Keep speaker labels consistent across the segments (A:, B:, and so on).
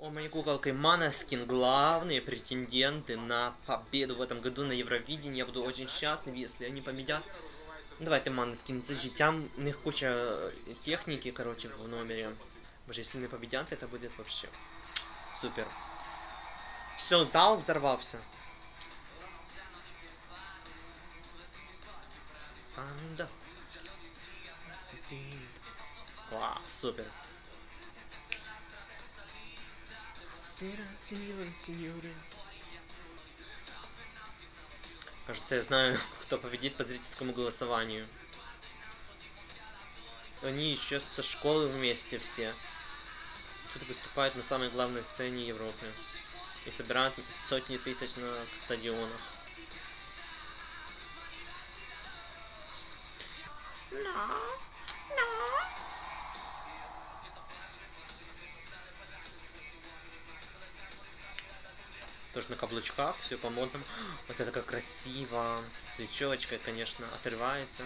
A: О, моей куколкой Måneskin главные претенденты на победу в этом году на Евровидении. Я буду очень счастлив, если они победят. Давайте Måneskin защитям. У них куча техники, короче, в номере. Боже, если они победят, это будет вообще супер. Все, зал взорвался. Анда. Вау, супер. Сеньоры. Кажется, я знаю, кто победит по зрительскому голосованию. Они еще со школы вместе все. Тут выступают на самой главной сцене Европы. И собирают сотни тысяч на стадионах. Тоже на каблучках, все по модному. Вот это как красиво. Свечелочкой, конечно, отрывается.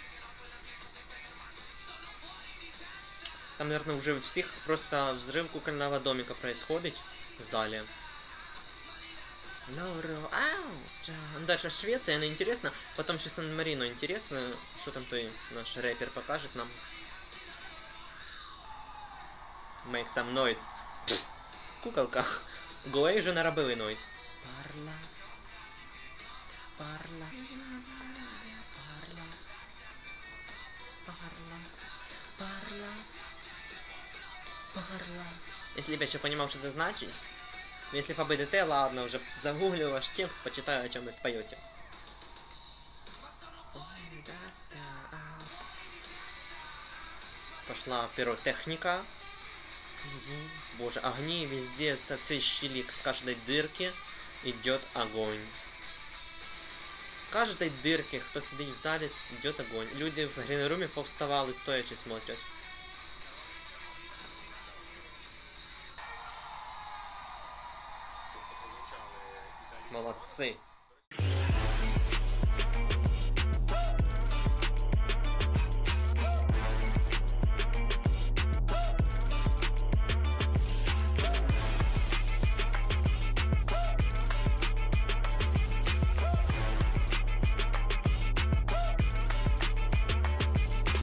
A: Там, наверное, уже у всех просто взрыв кукольного домика происходит в зале. Дальше Швеция, она интересна. Потом еще Сан-Марино интересно. Что там той наш рэпер покажет нам. Make some noise. Куколка. Гоэй вже наробили нойз. Парла. Парла. Парла. Парла. Парла. Парла. Если бы я еще понимал, что это значит. Если по БДТ, ладно, уже загуглил ваш текст, почитаю, о чем вы поете. Пошла пиротехника. Боже, огни везде, со всей щели, с каждой дырки идет огонь. С каждой дырки, кто сидит в зале, идет огонь. Люди в гринруме повставали, стоячи смотрят. Молодцы.